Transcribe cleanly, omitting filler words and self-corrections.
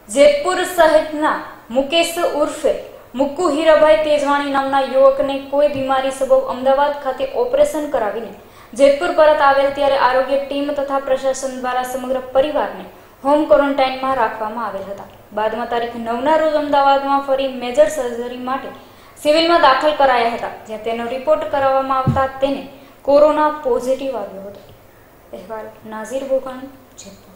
જેતપુર શહેરના મુકેશ ઉર્ફે મુક્કુ હીરાભાઈ તેજવાણી નામના યુવકને કોઈ બીમારી સબબ અમદાવાદ ખાતે ઓપરેશન કરાવીને જેતપુર પરત આવેલ ત્યારે આરોગ્ય ટીમ તથા પ્રશાસન દ્વારા સમગ્ર પરિવારને હોમ ક્વોરન્ટાઇનમાં રાખવામાં આવેલ હતા। બાદમાં તારીખ 9ના રોજ અમદાવાદમાં ફરી મેજર સર્જરી માટે સિવિલમાં દાખલ કરાયા હતા, જ્યાં તેનો રિપોર્ટ કરાવવામાં આવતા તેને કોરોના પોઝિટિવ આવ્યો હતો। અહેવાલ નાઝીર બોકાણી, જેતપુર।